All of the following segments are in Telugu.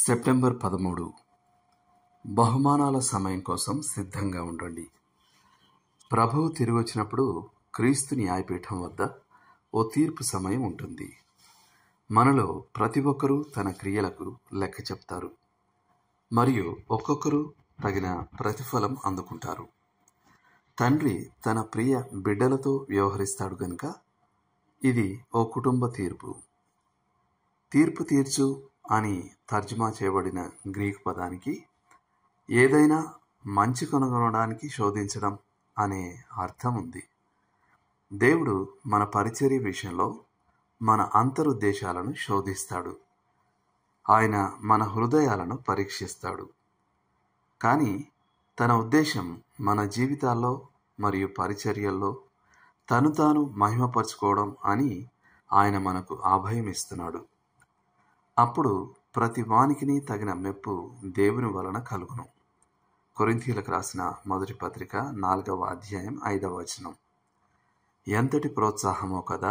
సెప్టెంబర్ 13 బహుమానాల సమయం కోసం సిద్ధంగా ఉండండి. ప్రభువు తిరిగొచ్చినప్పుడు క్రీస్తు న్యాయపీఠం వద్ద ఓ తీర్పు సమయం ఉంటుంది. మనలో ప్రతి ఒక్కరూ తన క్రియలకు లెక్క చెప్తారు మరియు ఒక్కొక్కరు తగిన ప్రతిఫలం అందుకుంటారు. తండ్రి తన ప్రియ బిడ్డలతో వ్యవహరిస్తాడు గనుక ఇది ఓ కుటుంబ తీర్పు. తీర్పు తీర్చు అని తర్జుమా చేయబడిన గ్రీకు పదానికి ఏదైనా మంచి కనుగొనడానికి శోధించడం అనే అర్థం ఉంది. దేవుడు మన పరిచర్య విషయంలో మన అంతరుద్దేశాలను శోధిస్తాడు. ఆయన మన హృదయాలను పరీక్షిస్తాడు. కానీ తన ఉద్దేశం మన జీవితాల్లో మరియు పరిచర్యల్లో తను తాను మహిమపరచుకోవడం అని ఆయన మనకు అభయం ఇస్తున్నాడు. అప్పుడు ప్రతి వానికిని తగిన మెప్పు దేవుని వలన కలుగును. కొరింథీయులకు రాసిన మొదటి పత్రిక 4వ అధ్యాయం 5వ వచనం. ఎంతటి ప్రోత్సాహమో కదా!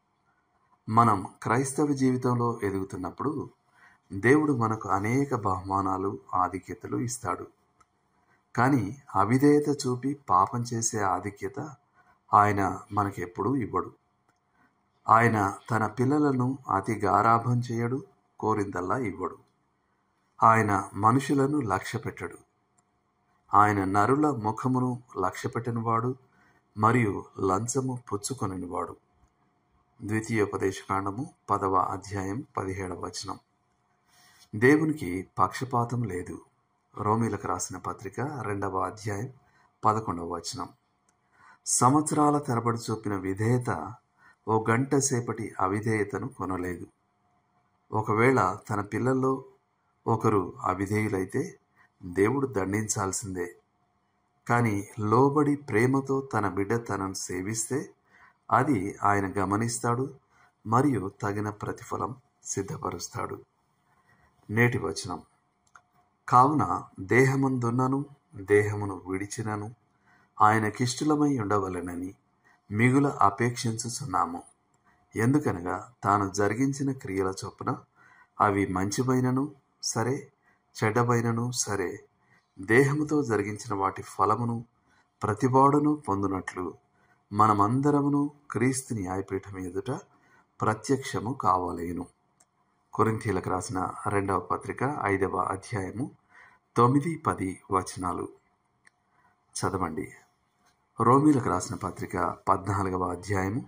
మనం క్రైస్తవ జీవితంలో ఎదుగుతున్నప్పుడు దేవుడు మనకు అనేక బహుమానాలు, ఆధిక్యతలు ఇస్తాడు. కానీ అవిధేయత చూపి పాపం చేసే ఆధిక్యత ఆయన మనకెప్పుడూ ఇవ్వడు. ఆయన తన పిల్లలను అతి గారాభం చేయడు, కోరిందల్లా ఇవ్వడు. ఆయన మనుషులను లక్ష్యపెట్టడు. ఆయన నరుల ముఖమును లక్ష్యపెట్టనివాడు మరియు లంచము పుచ్చుకొనివాడు. ద్వితీయోపదేశకాండము 10వ అధ్యాయం 17వ వచనం. దేవునికి పక్షపాతం లేదు. రోమీలకు రాసిన పత్రిక 2వ అధ్యాయం 11వ వచనం. సంవత్సరాల తరబడి చూపిన విధేయత ఓ గంట సేపటి అవిధేయతను కొనలేదు. ఒకవేళ తన పిల్లల్లో ఒకరు అవిధేయులైతే దేవుడు దండించాల్సిందే. కానీ లోబడి ప్రేమతో తన బిడ్డ తనను సేవిస్తే అది ఆయన గమనిస్తాడు మరియు తగిన ప్రతిఫలం సిద్ధపరుస్తాడు. నేటి వచనం. కావున దేహమందున్నను దేహమును విడిచినను ఆయనకిష్టులమై ఉండవలెనని మిగుల అపేక్షించుచున్నాము. ఎందుకనగా తాను జరిగించిన క్రియల చొప్పున అవి మంచివైనను సరే, చెడ్డవైనను సరే, దేహముతో జరిగించిన వాటి ఫలమును ప్రతివాడును పొందునట్లు మనమందరమును క్రీస్తు న్యాయపీఠం ఎదుట ప్రత్యక్షము కావలేను. కొరింథీయులకు రాసిన 2వ పత్రిక 5వ అధ్యాయము 9-10 వచనాలు చదవండి. రోమీలకు రాసిన పత్రిక 14వ అధ్యాయము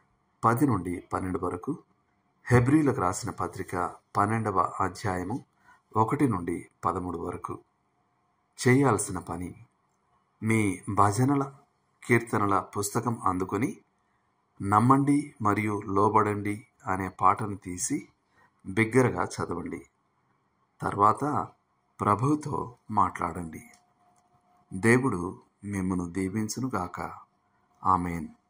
10-12 వరకు, హెబ్రీలకు రాసిన పత్రిక 12వ అధ్యాయము 1-13 వరకు. చేయాల్సిన పని: మీ భజనల కీర్తనల పుస్తకం అందుకొని నమ్మండి మరియు లోబడండి అనే పాటను తీసి బిగ్గరగా చదవండి. తర్వాత ప్రభువుతో మాట్లాడండి. దేవుడు మిమ్మును దీవించునుగాక. ఆమేన్.